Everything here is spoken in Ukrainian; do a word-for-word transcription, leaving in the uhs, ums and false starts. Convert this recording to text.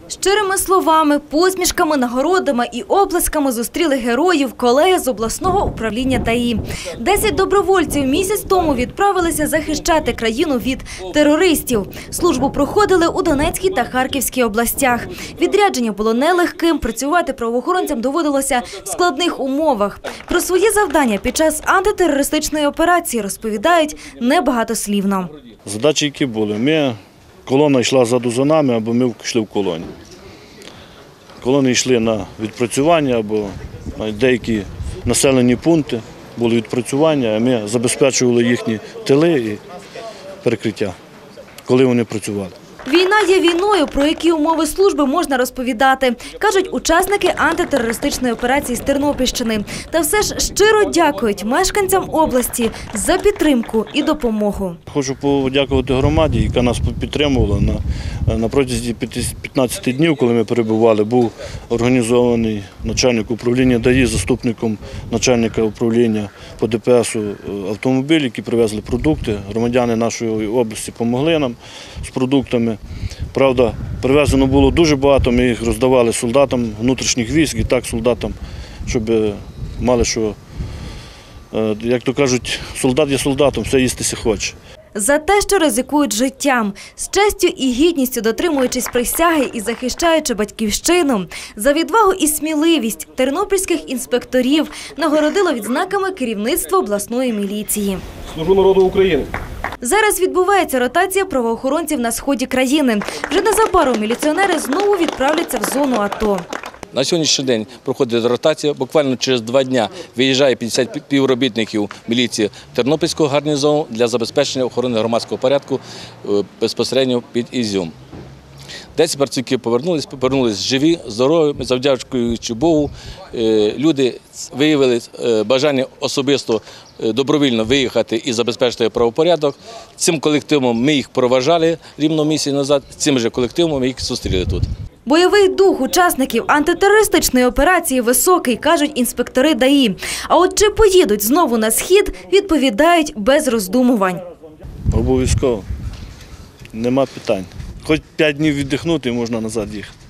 Щирими словами, посмішками, нагородами і оплесками зустріли героїв колеги з обласного управління ДАІ. Десять добровольців місяць тому відправилися захищати країну від терористів. Службу проходили у Донецькій та Харківській областях. Відрядження було нелегким, працювати правоохоронцям доводилося в складних умовах. Про свої завдання під час антитерористичної операції розповідають небагатослівно. Задачі які були? Ми, колона йшла ззаду за нами, або ми йшли в колоні. Колони йшли на відпрацювання, або деякі населені пункти були відпрацювання, а ми забезпечували їхні тили і перекриття, коли вони працювали. Війна є війною, про які умови служби можна розповідати, кажуть учасники антитерористичної операції з Тернопільщини. Та все ж щиро дякують мешканцям області за підтримку і допомогу. Хочу подякувати громаді, яка нас підтримувала. На, на протязі п'ятнадцяти днів, коли ми перебували, був організований начальник управління ДАІ, заступником начальника управління по ДПСу автомобіль, які привезли продукти. Громадяни нашої області допомогли нам з продуктами. Правда, привезено було дуже багато, ми їх роздавали солдатам внутрішніх військ і так солдатам, щоб мали що, як то кажуть, солдат є солдатом, все їстися хоче. За те, що ризикують життям, з честю і гідністю дотримуючись присяги і захищаючи батьківщину, за відвагу і сміливість тернопільських інспекторів нагородило відзнаками керівництво обласної міліції. Служу народу України. Зараз відбувається ротація правоохоронців на сході країни. Вже незабаром міліціонери знову відправляться в зону АТО. На сьогоднішній день проходить ротація. Буквально через два дні виїжджає п'ятдесят співробітників міліції Тернопільського гарнізону для забезпечення охорони громадського порядку безпосередньо під Ізюм. Десять працівників повернулись, повернулись живі, здорові, завдячуючи Богу. Люди виявили бажання особисто добровільно виїхати і забезпечити правопорядок. Цим колективом ми їх проважали рівно місяць назад, цим же колективом ми їх зустріли тут. Бойовий дух учасників антитерористичної операції високий, кажуть інспектори ДАІ. А от чи поїдуть знову на схід, відповідають без роздумувань. Обов'язково. Нема питань. Хоч п'ять днів віддихнути, можна назад їхати.